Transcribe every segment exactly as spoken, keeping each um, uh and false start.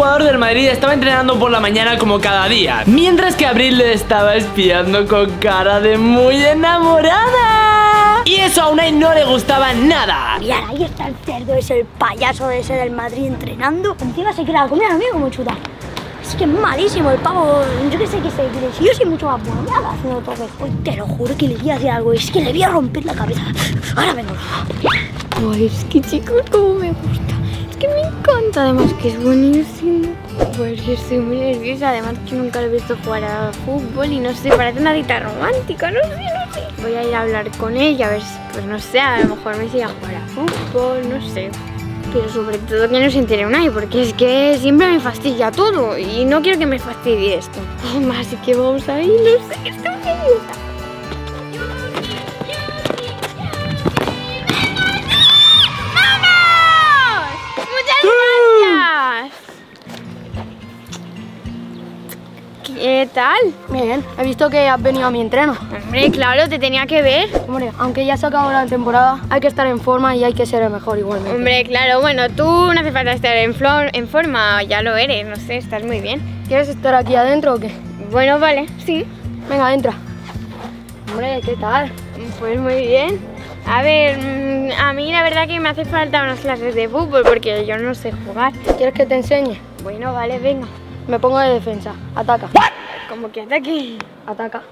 jugador del Madrid estaba entrenando por la mañana como cada día, mientras que Abril le estaba espiando con cara de muy enamorada. Y eso a Unai no le gustaba nada. Mirad, ahí está el cerdo, es el payaso ese del Madrid entrenando. Encima se queda la comida, amigo, como chuta. Es que es malísimo el pavo, yo que sé qué sé, si yo soy mucho más bueno, me haga haciendo toques. Hoy te lo juro que le voy a hacer algo, es que le voy a romper la cabeza. Ahora vengo. Ay, es que chicos, cómo me gusta. Es que me encanta, además que es buenísimo. Pues yo estoy muy nerviosa, además que nunca lo he visto jugar a fútbol y no sé, parece una cita romántica, no sé, no sé. Voy a ir a hablar con ella, a ver si, pues no sé, a lo mejor me sigue a jugar a fútbol, no sé. Pero sobre todo que no se entere Unai, porque es que siempre me fastidia todo y no quiero que me fastidie esto. Así que vamos a ir, no sé, estoy nerviosa. ¡Vamos! ¡Muchas gracias! ¿Qué tal? Bien, he visto que has venido a mi entreno. Hombre, claro, te tenía que ver. Hombre, aunque ya se acabó la temporada, hay que estar en forma y hay que ser el mejor igualmente. Hombre, claro, bueno, tú no hace falta estar en, flor, en forma, ya lo eres, no sé, estás muy bien. ¿Quieres estar aquí adentro o qué? Bueno, vale, sí. Venga, entra. Hombre, ¿qué tal? Pues muy bien. A ver, a mí la verdad que me hace falta unas clases de fútbol porque yo no sé jugar. ¿Quieres que te enseñe? Bueno, vale, venga. Me pongo de defensa. Ataca. ¿Cómo que ataque? Ataca.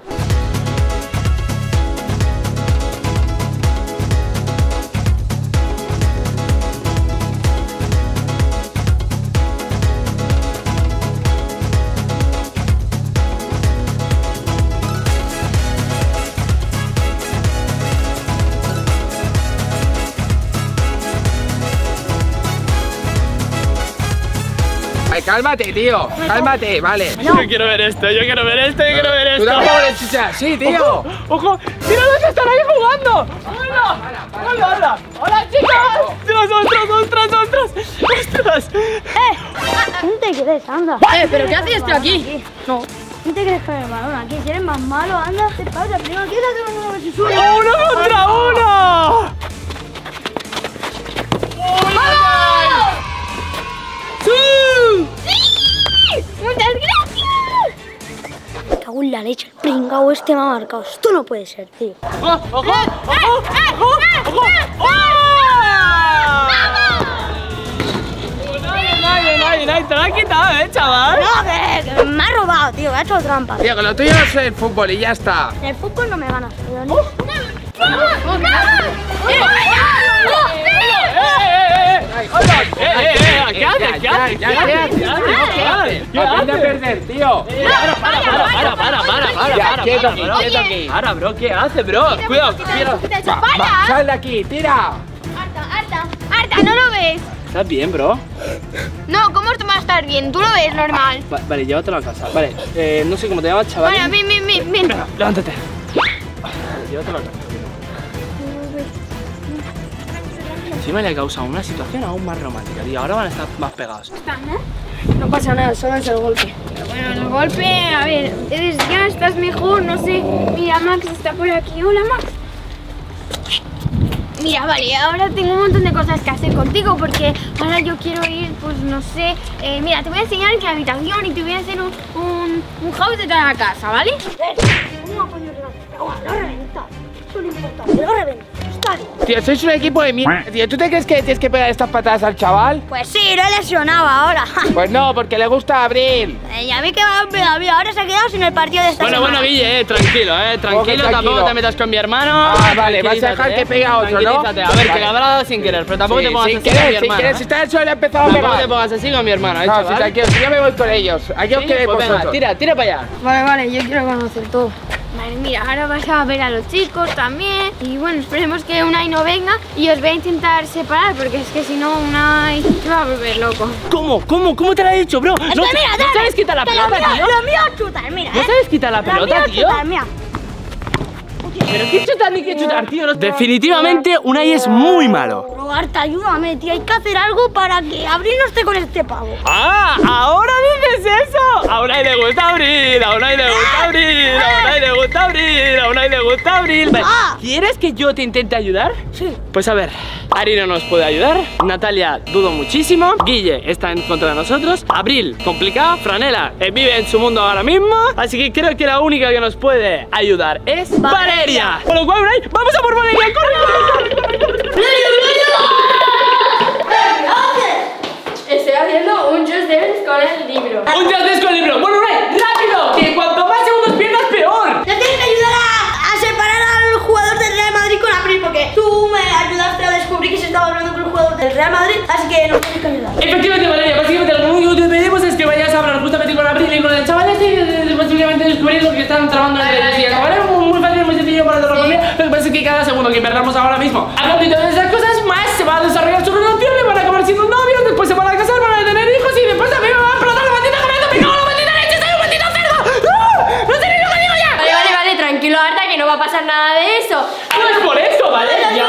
Ay, cálmate, tío, cálmate, vale. Yo quiero ver esto, yo quiero ver esto, yo quiero ver esto. Tú tampoco le chichas así, tío. ¡Ojo! ¡Ojo! ¡Míralos que están ahí jugando! ¡Hola! ¡Hola, hola! ¡Hola, chicos! ¡Ostras, ostras, ostras, ostras! ¡Ostras! ¡Eh! ¿Quién te crees? Anda. Eh, ¿pero qué haces tú aquí? No. ¿Quién te crees con el balón aquí? Si eres más malo, anda. ¿Qué pasa? Primero, quédate uno versus uno. ¡Uno contra uno! ¡Muchas gracias! Cago en la leche, el pringao este me ha marcado. Esto no puede ser, tío. ¡Ojo, ojo, ojo, ojo, ojo! Nadie, nadie, nadie, te lo has quitado, eh, chaval. No, que, que me ha robado, tío, me ha hecho trampa. Tío, que lo tuyo es el fútbol y ya está. En el fútbol no me ganas, tío. ¿No? ¿Qué haces? ¿Qué haces? ¿Qué haces? ¿Qué Aprende a perder, tío. Para, para, para, para, para, para, Ya, para, quieto para, aquí, para. quieto aquí. Para, bro, ¿qué haces, bro? Cuidado, cuidado. Va, va, sal de aquí, tira. Arta, Arta, Arta, ¿no lo ves? ¿Estás bien, bro? No, ¿cómo te vas a estar bien? Tú lo ves normal. Va- Vale, llévatelo a casa. Vale, eh, no sé cómo te llamas, chaval. Bueno, ven, ven, ven, ven. Venga, levántate. Llévatelo a casa. Encima le ha causado una situación aún más romántica, tío. Ahora van a estar más pegados. No pasa nada, solo es el golpe. Bueno, el golpe, a ver, eres ya, estás mejor, no sé. Mira, Max está por aquí. Hola, Max. Mira, vale, ahora tengo un montón de cosas que hacer contigo porque ahora yo quiero ir, pues no sé. Eh, mira, te voy a enseñar mi habitación y te voy a hacer un, un, un house de toda la casa, ¿vale? ¿Cómo coño que no? Lo reventa. Eso no importa, lo reventa. Está bien. Tío, sois un equipo de mierda, tío. ¿Tú te crees que tienes que pegar estas patadas al chaval? Pues sí, lo he lesionado ahora. Pues no, porque le gusta a Abril. Eh, y a mí que va a ver, ahora se ha quedado sin el partido de esta Bueno, semana. bueno, Guille, eh, tranquilo, eh, tranquilo, tranquilo? tampoco te metas con mi hermano. Ah, vale, vas a Tranquilízate, dejar que eh. pegue a otro, ¿no? Tranquilízate. A ver, que Vale. le habrá dado sin querer, pero tampoco Sí, te pongas sin así con mi querer, sin hermano. querer. eh. Si está él solo le ha empezado a Tampoco te pegar. pongas así con mi hermano, eh, No, sí, chaval. tranquilo, si yo me voy con ellos. Aquí os Sí, queréis pues venga, vosotros. tira, tira para allá. Vale, vale, yo quiero conocer todo. Vale, mira, ahora vas a ver a los chicos también. Y bueno, esperemos que Unai no venga y os voy a intentar separar porque es que si no Unai se va a volver loco. ¿Cómo? ¿Cómo? ¿Cómo te lo he dicho, bro? Es ¿No, que mira, ¿no dale, sabes quitar la que pelota, lo mío, tío? Lo mío es chutar, mira, ¿No eh. sabes quitar la Lo pelota, mío es tío? chutar, mira. Pero qué chutar ni qué chutar, tío. No- Definitivamente Unai es muy malo. Pero Arta, ayúdame, tío. Hay que hacer algo para que Abril no esté con este pavo. ¡Ah! ¡Ahora dices eso! A Unai le gusta Abril, a Unai le gusta Abril, a Unai le gusta Abril, a Unai le gusta Abril. Vale. ¿Quieres que yo te intente ayudar? Sí. Pues a ver, Ari no nos puede ayudar, Natalia dudo muchísimo, Guille está en contra de nosotros, Abril complicado, Franela eh, vive en su mundo ahora mismo, así que creo que la única que nos puede ayudar es Valeria. Valeria. Por lo cual, Unai, vamos a por Valeria. ¡Corre, corre, corre, corre, corre! Estoy haciendo un just dance con el libro. Un just dance con el libro. Bueno, Unai, rápido, que cuanto más segundos pierdas, peor. No tienes que ayudar a, a separar al jugador del Real Madrid con Abril, porque tú me ayudaste a descubrir que se estaba hablando con el jugador del Real Madrid, así que nos tienes que ayudar. Efectivamente, Valeria, básicamente lo único que te pedimos es que vayas a hablar justamente con Abril y con el chaval este y posiblemente descubrir lo que están trabajando entre ellos y el chaval. Muy, muy fácil, muy sencillo para responder. Lo que pasa es que cada segundo que perdamos ahora mismo, hablando de todas esas cosas, más se va a desarrollar su relación, le van a acabar siendo novios, después se van a casar, van a tener hijos y después también me va a explotar la maldita cabeza. ¡Me cago en la maldita leche! ¡Soy un maldito cerdo! ¡No! ¡No sé ni lo que digo ya! Vale, vale, vale, tranquilo, Arta, que no va a pasar nada de eso. No es por eso, ¿vale? Ya.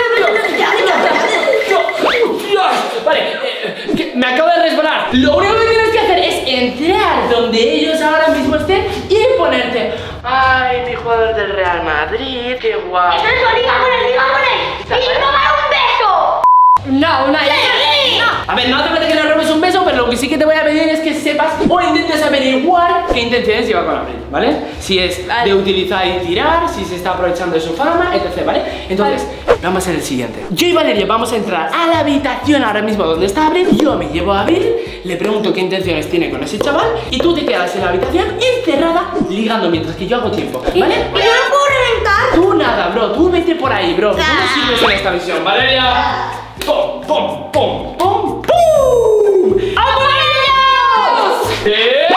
Vale, eh, que me acabo de resbalar. Lo único que tienes que hacer es entrar donde ellos ahora mismo estén y ponerte. Ay, mi jugador del Real Madrid, qué guapo. Eso, liga con él, liga con él. ¡Y tomar un beso! No, una ya. A ver, no hace falta que le robes un beso, pero lo que sí que te voy a pedir es que sepas o intentes averiguar qué intenciones lleva con Abril, ¿vale? Si es vale. de utilizar y tirar, si se está aprovechando de su fama, etcétera, ¿vale? Entonces, vale. vamos a hacer el siguiente. Yo y Valeria vamos a entrar a la habitación ahora mismo donde está Abril. Yo me llevo a Abril, le pregunto qué intenciones tiene con ese chaval y tú te quedas en la habitación encerrada ligando mientras que yo hago tiempo, ¿vale? ¿Y yo no puedo reventar? Tú nada, bro, tú vete por ahí, bro. Tú no sirves en esta misión, Valeria. ¡Pum, pum, pum, pum, pum! ¡Vámonos! ¡Eh!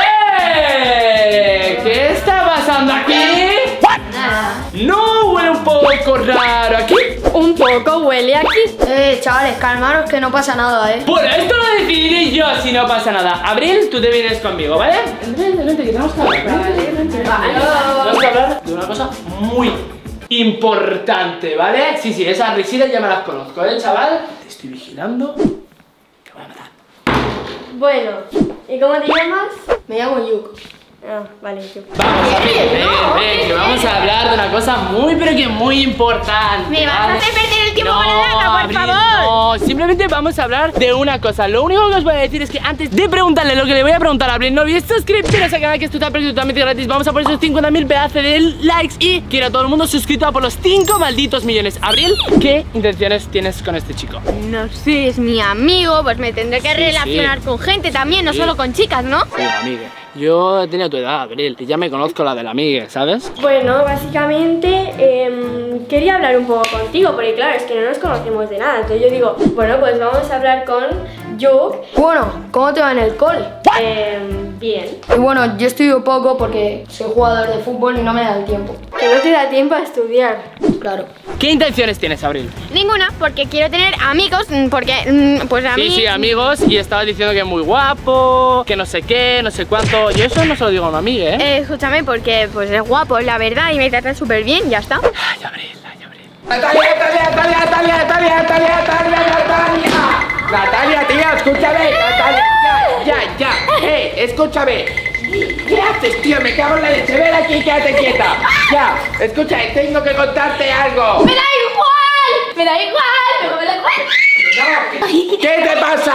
¿Qué está pasando aquí? Nada. ¿No huele un poco raro aquí? Un poco huele aquí. Eh, chavales, calmaros que no pasa nada, eh. Bueno, esto lo decidiré yo si no pasa nada. Abril, tú te vienes conmigo, ¿vale? Vente, vente, que tenemos que hablar. Vale, vente, vale. Vamos a hablar de una cosa muy importante, ¿vale? Sí, sí, esas risitas ya me las conozco, ¿eh, chaval? Te estoy vigilando. Te voy a matar. Bueno, ¿y cómo te llamas? Me llamo Yuk. Ah, vale, yo. Vamos, Abril, ven, ven, que vamos a hablar de una cosa muy, pero que muy importante. Me vas a hacer perder el tiempo no, con el arma, por Abril, favor. No, simplemente vamos a hablar de una cosa. Lo único que os voy a decir es que antes de preguntarle lo que le voy a preguntar a Abril, no olvides suscribiros al canal, que esto está totalmente gratis. Vamos a por esos cincuenta mil pedazos de likes y quiero a todo el mundo suscrito a por los cinco malditos millones. Abril, ¿qué intenciones tienes con este chico? No sé, es mi amigo, pues me tendré que Sí, relacionar sí. con gente también, no Sí. solo con chicas, ¿no? Sí, amiga. Yo tenía tu edad, Abril, y ya me conozco la de la amiga, ¿sabes? Bueno, básicamente eh, quería hablar un poco contigo, porque claro, es que no nos conocemos de nada. Entonces yo digo, bueno, pues vamos a hablar con Yuk. Bueno, ¿cómo te va en el cole? Eh, bien. Y bueno, yo estudio poco porque soy jugador de fútbol y no me da el tiempo. Que no te da tiempo a estudiar. Claro. ¿Qué intenciones tienes, Abril? Ninguna, porque quiero tener amigos, porque mm, pues a mí... Sí, sí, amigos, y estabas diciendo que es muy guapo, que no sé qué, no sé cuánto. Yo eso no se lo digo a una amiga, ¿eh? Eh, escúchame, porque pues es guapo, la verdad, y me trata súper bien, ya está. Ay, Abril, ay, Abril. Natalia, Natalia, Natalia, Natalia, Natalia, Natalia, Natalia, Natalia. Natalia, tía, escúchame, Natalia, ya, ya, ya. Hey, escúchame. ¿Qué haces, tío? Me cago en la leche. Ven aquí, quédate quieta. Ya, escucha, tengo que contarte algo. ¡Me da igual! ¡Me da igual! ¡Me da igual! No, ¿qué, ¿qué te pasa?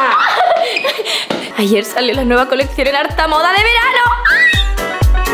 Ayer salió la nueva colección en Arta Moda de verano.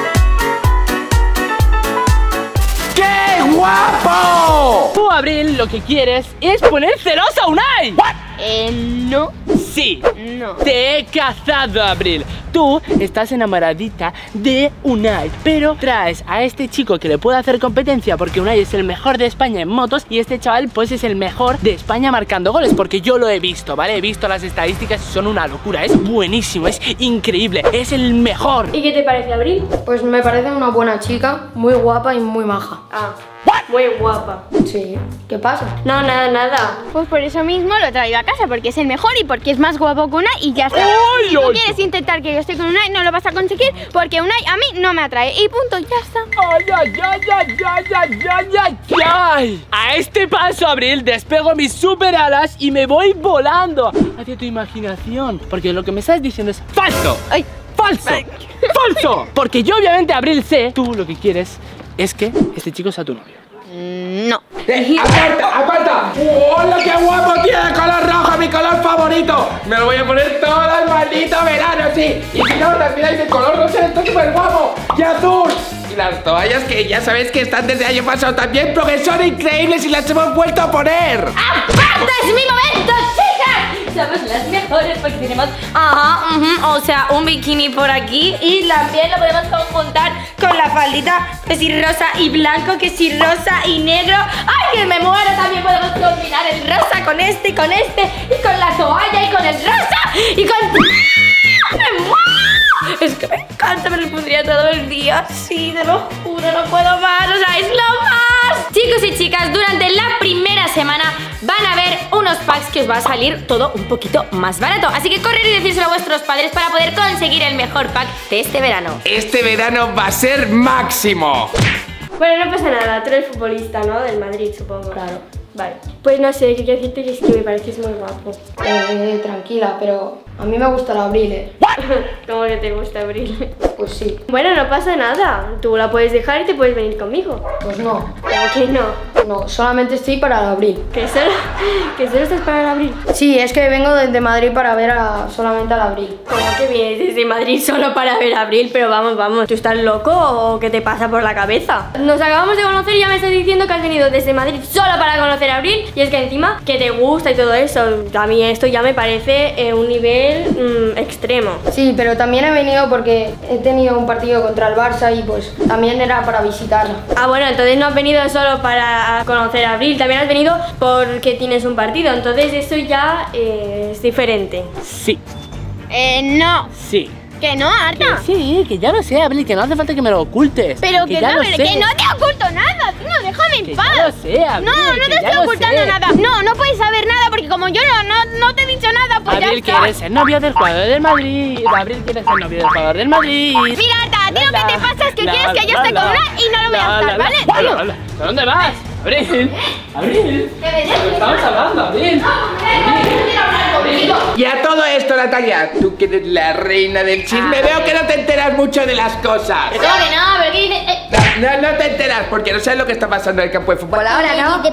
¡Qué guapo! Tú, Abril, lo que quieres es poner celosa a Unai. Eh, no. Sí, No. te he cazado, Abril. Tú estás enamoradita de Unai, pero traes a este chico que le puede hacer competencia porque Unai es el mejor de España en motos y este chaval pues es el mejor de España marcando goles, porque yo lo he visto, ¿vale? He visto las estadísticas y son una locura. Es buenísimo, es increíble, es el mejor. ¿Y qué te parece, Abril? Pues me parece una buena chica, muy guapa y muy maja. Ah, muy guapa. Sí. ¿Qué pasa? No, nada, nada. Pues por eso mismo lo he traído a casa, porque es el mejor y porque es más guapo que Unai y ya está. ¡Ay, Si tú ay! quieres intentar que yo esté con Unai, no lo vas a conseguir, porque Unai a mí no me atrae. Y punto, ya está. ¡Ay, ay, ay, ay, ay, ay, ay, ay, ay! A este paso, Abril, despego mis super alas y me voy volando hacia tu imaginación, porque lo que me estás diciendo es falso. Ay. ¡Falso! ¡Falso! Porque yo obviamente, Abril, sé, tú lo que quieres es que este chico sea tu novio. No. Eh, ¡Aparta, aparta! ¡Hola, qué guapo tiene color rojo, mi color favorito! Me lo voy a poner todo el maldito verano, sí. Y si no, también hay de color rosa, está súper guapo. ¡Y azul! Y las toallas que ya sabéis que están desde el año pasado también, porque son increíbles y las hemos vuelto a poner. ¡Aparte! ¡Es mi momento, chicas! Somos las mejores porque tenemos, ajá, uh-huh, o sea, un bikini por aquí y también lo podemos conjuntar con la faldita, que si rosa y blanco, que si rosa y negro. ¡Ay, que me muero! También podemos combinar el rosa con este, con este, y con la toalla, y con el rosa, y con... ¡Me muero! Es que me encanta, me lo pondría todo el día. Sí, te lo juro, no puedo más. O sea, es lo más. Chicos y chicas, durante la primera semana van a ver unos packs que os va a salir todo un poquito más barato. Así que correr y decírselo a vuestros padres para poder conseguir el mejor pack de este verano. Este verano va a ser máximo. Bueno, no pasa nada, tú eres futbolista, ¿no? Del Madrid, supongo. Claro. Vale. Pues no sé, qué quiero decirte que es que me pareces muy guapo. Eh, tranquila, pero a mí me gusta la Abril, ¿eh? ¿Cómo que te gusta Abril? Pues sí. Bueno, no pasa nada. Tú la puedes dejar y te puedes venir conmigo. Pues no. ¿Cómo que no? No, solamente estoy para la Abril. ¿Que solo, que solo estás para el Abril? Sí, es que vengo desde Madrid para ver a, solamente a la Abril. ¿Cómo que vienes desde Madrid solo para ver a Abril? Pero vamos, vamos, ¿tú estás loco o qué te pasa por la cabeza? Nos acabamos de conocer y ya me estás diciendo que has venido desde Madrid solo para conocer a Abril. Y es que encima que te gusta y todo eso. A mí esto ya me parece eh, un nivel mmm, extremo. Sí, pero también he venido porque he tenido un partido contra el Barça y pues también era para visitarlo. Ah, bueno, entonces no has venido solo para conocer a Abril, también has venido porque tienes un partido. Entonces eso ya eh, es diferente. Sí. Eh, no. Sí. Que no, Arta. Que sí, que ya lo sé, Abril, que no hace falta que me lo ocultes. Pero que, ya no, lo pero sé. que no te oculto nada, tío, déjame en Que paz. ya lo sé, Abril, no, no que te ya estoy lo ocultando sé. nada. No, no puedes saber nada porque como yo no, no, no te he dicho nada, pues Abril, ya está. quieres ser novio del jugador del Madrid. Abril, quieres ser novio del jugador del Madrid. Mira, Arta, a ti lo que te pasa es que La, quieres que yo la, esté la, con una y no lo voy a la, estar, la, ¿vale? la, la, la. ¿A dónde vas? Abril, Abril. Estamos hablando, Abril. Y a todo esto, Natalia, tú que eres la reina del chisme, veo que no te enteras mucho de las cosas. Pero ¿cómo que no? ¿Pero qué dices? Eh, No, no, no te enteras porque no sabes lo que está pasando en el campo de fútbol ahora, ¿no?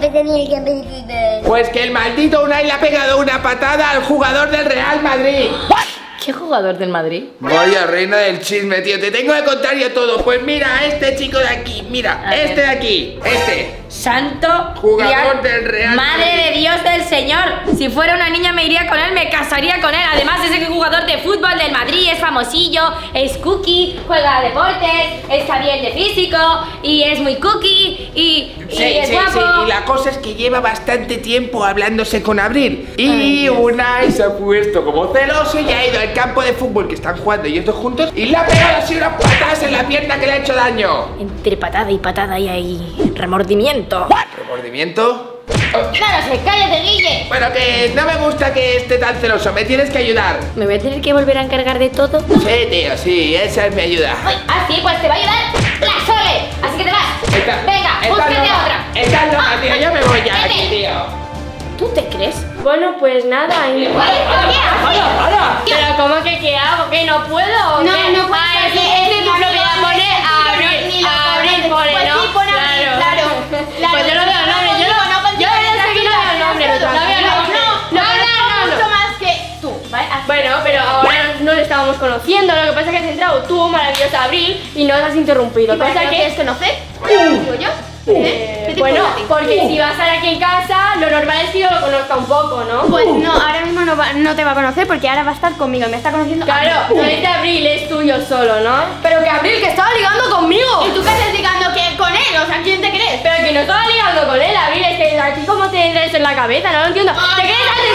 Pues que el maldito Unai le ha pegado una patada al jugador del Real Madrid. ¿Qué jugador del Madrid? Vaya reina del chisme, tío, te tengo que contar yo todo. Pues mira, este chico de aquí, mira, A este ver. de aquí, este. Santo Jugador Dios, del Real Madre Madrid. de Dios del Señor. Si fuera una niña me iría con él, me casaría con él. Además es el jugador de fútbol del Madrid, es famosillo, es cookie, juega a deportes, está bien de físico y es muy cookie y, y Sí, es sí, guapo. sí, y la cosa es que lleva bastante tiempo hablándose con Abril. Y Unai se ha puesto como celoso y ha ido al campo de fútbol que están jugando ellos dos juntos y le ha pegado así unas patadas en la pierna que le ha hecho daño. Entre patada y patada y hay remordimiento. ¿Remordimiento? No lo sé, cállate, Guille. Bueno, que no me gusta que esté tan celoso, me tienes que ayudar. ¿Me voy a tener que volver a encargar de todo? Sí, tío, sí, esa es mi ayuda. Ay, ah, sí, pues te va a ayudar la Sole. Así que te vas. Está- Venga, está búscate loca, otra. Está loca, tío, yo me voy ya de Vete. aquí, tío. ¿Tú te crees? Bueno, pues nada. y- ¿Qué haces? Pero ¿cómo que qué hago? ¿Que no puedo? ¿O No, qué? no puedes Ah, es porque que es es de tu propiedad, Madrid, pone es a de abrir, ni lo a abrir, conoces. pone, Pues ¿no? sí, pone Abril, claro. Pues yo no veo el nombre, yo no, yo la verdad es que no veo el nombre, no veo el nombre. No, no, no, mucho no. más que tú, ¿vale? Así Bueno, pero ahora nos estábamos conociendo, lo que pasa es que has entrado tú, maravillosa Abril, y nos has interrumpido. ¿Para Cosa qué no que quieres conocer? Digo yo. ¿Eh? ¿Qué te bueno, pasa a ti? porque si vas a estar aquí en casa, lo normal es que yo lo conozca un poco, ¿no? Pues no, ahora mismo no, va- no te va a conocer porque ahora va a estar conmigo y me está conociendo. Claro, no es de Abril, es tuyo solo, ¿no? Pero que Abril, que estaba ligando conmigo. ¿Y tú qué estás ligando que con él? O sea, ¿quién te crees? Pero que no estaba ligando con él, Abril, es que aquí cómo te entra eso en la cabeza, no lo entiendo. ¿Te crees antes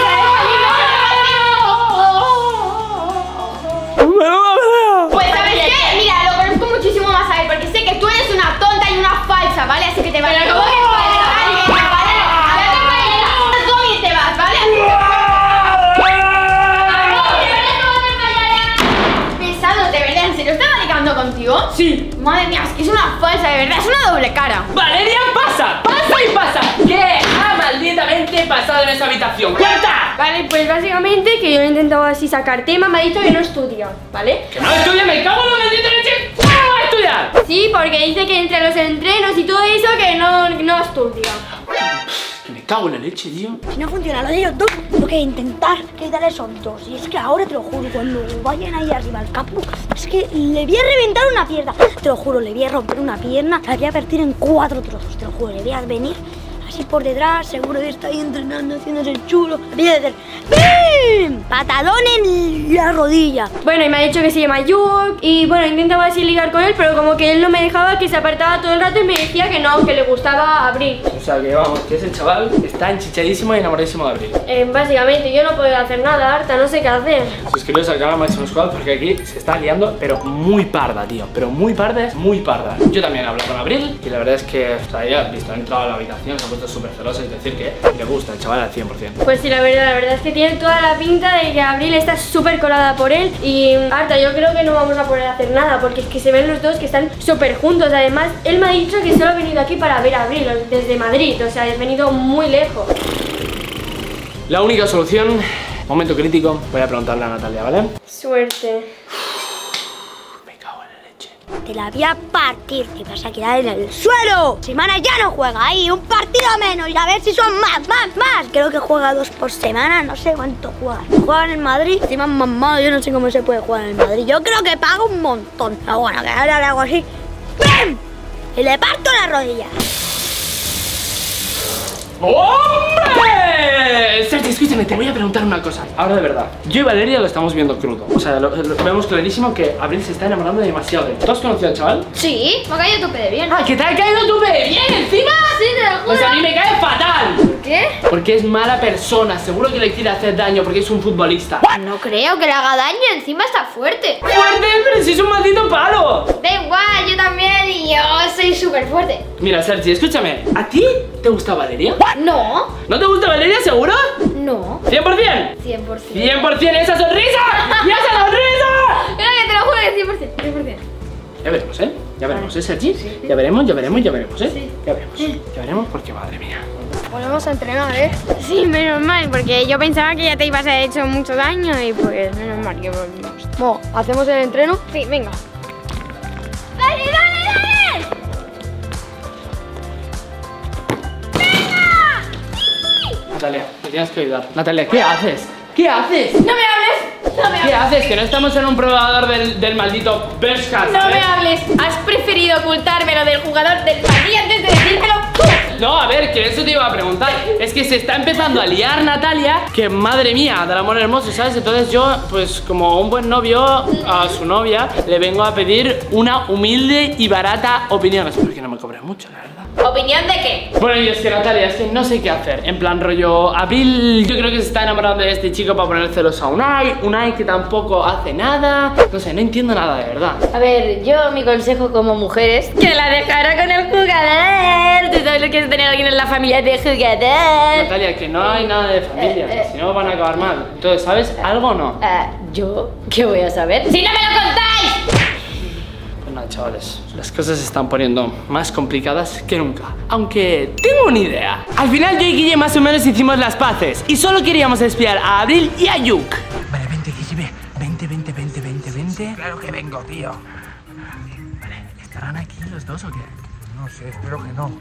Pues ¿sabes qué? Mira, lo conozco muchísimo más a él porque sé que tú eres una tonta y una falsa, ¿vale? Así que te vas. Pero ¿cómo que falsa? Vale, venga, vale, ya te vayas. Tú y te vas, ¿vale? Así que Pesado, de verdad, en serio, estaba ligando jugando contigo? Sí. Madre mía, es que es una falsa, de verdad, es una doble cara. Valeria, pasa, pasa y pasa. ¿Qué ha malditamente pasado en esa habitación? ¡Cuenta! Vale, pues básicamente que yo he intentado así sacar tema, me ha dicho que no estudia, ¿vale? ¡Que no estudia! ¡Me cago en la maldita leche! ¡No va a estudiar! Sí, porque dice que entre los entrenos y todo eso que no, no estudia. Que me cago en la leche, tío. Si no funciona lo de ellos dos, tengo que intentar quitar esos dos. Y es que ahora te lo juro, cuando vayan ahí arriba al campo, es que le voy a reventar una pierna. Te lo juro, le voy a romper una pierna, la voy a partir en cuatro trozos. Te lo juro, le voy a venir así por detrás, seguro que está ahí entrenando, haciéndose el chulo. Le voy a hacer ¡bim! Patadón en la rodilla. Bueno, y me ha dicho que se llama Yuk. Y bueno, intentaba así ligar con él, pero como que él no me dejaba, que se apartaba todo el rato y me decía que no, que le gustaba Abril. O sea que vamos, que ese chaval está enchichadísimo y enamoradísimo de Abril. Eh, básicamente, yo no puedo hacer nada, harta, no sé qué hacer. Suscribiros al canal Máximo Squad porque aquí se está liando, pero muy parda, tío. Pero muy parda es muy parda. Yo también he hablado con Abril y la verdad es que, o sea, ya has visto, ha entrado a la habitación, se ha puesto súper celosa, es decir, que le gusta el chaval al cien por cien. Pues sí, la verdad, la verdad es que tiene toda la pinta de que Abril está súper colada por él. Y harta, yo creo que no vamos a poder hacer nada porque es que se ven los dos que están súper juntos. Además, él me ha dicho que solo ha venido aquí para ver a Abril desde Madrid, o sea, ha venido muy lejos. La única solución, momento crítico, voy a preguntarle a Natalia, ¿vale? Suerte. Me cago en la leche. Te la voy a partir, te vas a quedar en el suelo. Semana ya no juega ahí, un partido menos y a ver si son más, más, más. Creo que juega dos por semana, no sé cuánto juega. Juegan en Madrid, encima mamado, yo no sé cómo se puede jugar en Madrid. Yo creo que paga un montón. Pero bueno, que ahora le hago así. ¡Bam! Y le parto la rodilla. ¡Hombre! Sergio, escúchame, te voy a preguntar una cosa. Ahora de verdad, yo y Valeria lo estamos viendo crudo. O sea, lo, lo vemos clarísimo que Abril se está enamorando demasiado de él. ¿Tú has conocido al chaval? Sí, me ha caído tu de bien. ¡Ah, que te ha caído tu bebé bien encima! Sí, te lo juro. Pues a mí me cae fatal. ¿Por qué? Porque es mala persona, seguro que le quiere hacer daño porque es un futbolista. No creo que le haga daño, encima está fuerte. ¡Fuerte! ¡Pero si es un maldito palo! Da igual, yo también y yo soy súper fuerte. Mira, Sergi, escúchame. ¿A ti te gusta Valeria? No, ¿No te gusta Valeria, seguro? no, ¿cien por cien? cien por ciento. ¡cien por cien esa sonrisa! ¡Y esa sonrisa! Creo que te lo juro que cien por ciento, cien por ciento. Ya veremos, ¿eh? Ya veremos, ¿eh, Sergi? Ya veremos, ya veremos, ya veremos, ¿eh? Ya veremos, ya veremos porque, madre mía. Volvemos a entrenar, ¿eh? Sí, menos mal, porque yo pensaba que ya te ibas a haber hecho mucho daño y pues menos mal que volvimos. Bueno, ¿hacemos el entreno? Sí, venga. ¡Dale, dale, dale! Natalia, me tienes que ayudar. Natalia, ¿qué haces? ¿Qué haces? ¡No me hables! ¡No me ¿Qué hables! haces? Que no estamos en un probador del, del maldito Bershka, ¡No ¿sabes? me hables! Has preferido ocultármelo del jugador del Madrid antes de decírmelo tú. No, a ver, que eso te iba a preguntar. Es que se está empezando a liar Natalia, que madre mía, del amor hermoso, ¿sabes? Entonces yo, pues como un buen novio a su novia, le vengo a pedir una humilde y barata opinión. Espero que no me cobres mucho, la verdad. ¿Opinión de qué? Bueno, y es que Natalia, es que no sé qué hacer. En plan rollo, Abril yo creo que se está enamorando de este chico para poner celos a Unai. Unai que tampoco hace nada. No sé, no entiendo nada de verdad. A ver, yo mi consejo como mujer es que la dejara con el jugador. ¿Tú sabes lo que es tener a alguien en la familia de jugador? Natalia, que no hay nada de familia, Eh, eh. si no van a acabar mal. Entonces, ¿sabes algo o no? Ah, ¿yo qué voy a saber? ¡Si no me lo contáis! Pues nada, chavales, las cosas se están poniendo más complicadas que nunca. Aunque tengo una idea. Al final yo y Guille más o menos hicimos las paces y solo queríamos espiar a Abril y a Yuk. Vale, vente, Guille, vente, vente, vente, vente, vente. Claro que vengo, tío. Vale, ¿estarán aquí los dos o qué? No sé, espero que no.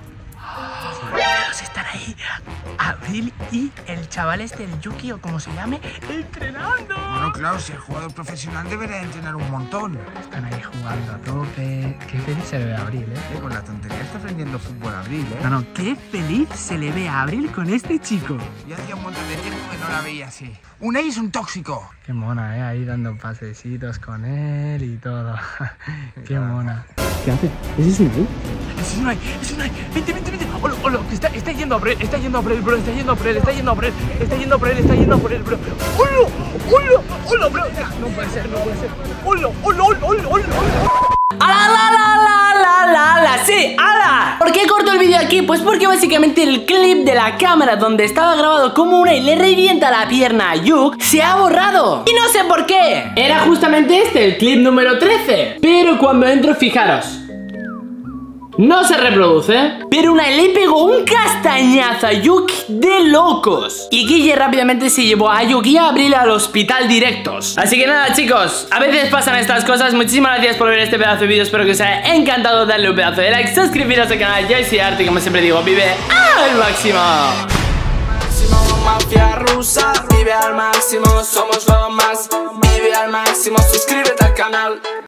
Los están ahí, Abril y el chaval este, el Yuki o como se llame, entrenando. Bueno, claro, si el jugador profesional debería entrenar un montón. Están ahí jugando a tope. Qué feliz se le ve a Abril, ¿eh? Eh, con la tontería está aprendiendo fútbol Abril, ¿eh? No, no, qué feliz se le ve a Abril con este chico. Ya hacía un montón de tiempo que no la veía así. Unai es un tóxico. Qué mona, ¿eh? Ahí dando pasecitos con él y todo. Qué mona. ¿Qué hace? ¿Ese es Unai? Es Unai, es Unai. Vente, vente, vente. Hola, hola, que está, está yendo a por él, está yendo a por él, bro. Está yendo a por él, está yendo a por él. Está yendo a por él, está yendo a por él, bro. Hola, hola, hola, bro. No puede ser, no puede ser. Hola, hola, hola, hola, hola. ¡Ala, la, la, la, la, la, la! ¡Sí, ala! ¿Por qué corto el vídeo aquí aquí? Pues porque básicamente el clip de la cámara donde estaba grabado como una y le revienta la pierna a Yuk se ha borrado. Y no sé por qué. Era justamente este, el clip número trece. Pero cuando entro, fijaros, no se reproduce. Pero una le pegó un castañazo a Yuk de locos. Y Guille rápidamente se llevó a Yuk y a Abril al hospital directos. Así que nada, chicos, a veces pasan estas cosas. Muchísimas gracias por ver este pedazo de vídeo. Espero que os haya encantado. Darle un pedazo de like, suscribiros al canal. Yo soy Arte y como siempre digo, vive al máximo. Mafia rusa, vive al máximo, somos lo más. Vive al máximo, suscríbete al canal.